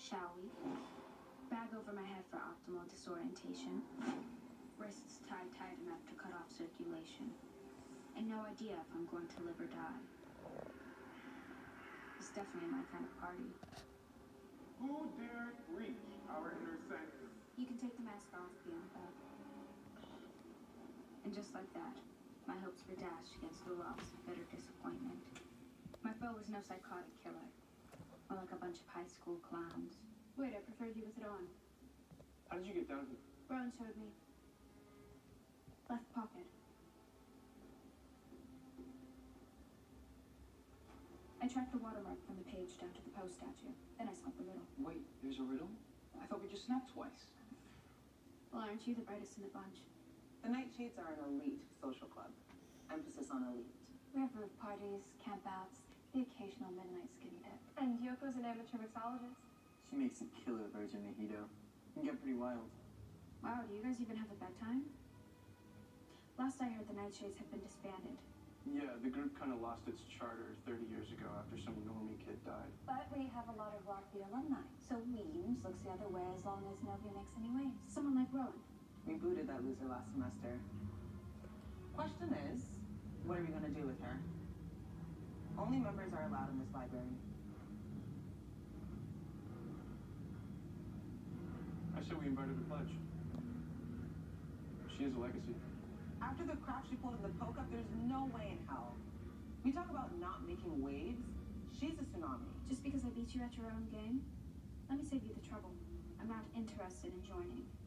Shall we? Bag over my head for optimal disorientation. Wrists tied tight enough to cut off circulation. And no idea if I'm going to live or die. It's definitely my kind of party. Who dare reach our inner sanctum? You can take the mask off, Bianca. And just like that, my hopes were dashed against the rocks of bitter disappointment. My foe was no psychotic killer, more like a bunch of high school clowns. Wait, I preferred you with it on. How did you get down here? Rowan showed me. Left pocket. I tracked the watermark from the page down to the Poe statue. Then I solved the riddle. Wait, there's a riddle? I thought we just snapped twice. Well, aren't you the brightest in the bunch? The Nightshades are an elite social club. Emphasis on elite. We have roof parties, campouts, the occasional midnight skinny dip. And Yoko's an amateur mixologist. She makes a killer virgin mojito. Can get pretty wild. Wow, do you guys even have a bedtime? Last I heard, the Nightshades had been disbanded. Yeah, the group kind of lost its charter 30 years ago after some normie kid died. But we have a lot of Rockview alumni, so Weems looks the other way as long as nobody makes any waves. Someone like Rowan. We booted that loser last semester. Question is, what are we going to do with her? Only members are allowed in this library. I said we invited her pledge. She has a legacy. After the crap she pulled in the poke-up, there's no way in hell. We talk about not making waves. She's a tsunami. Just because I beat you at your own game? Let me save you the trouble. I'm not interested in joining.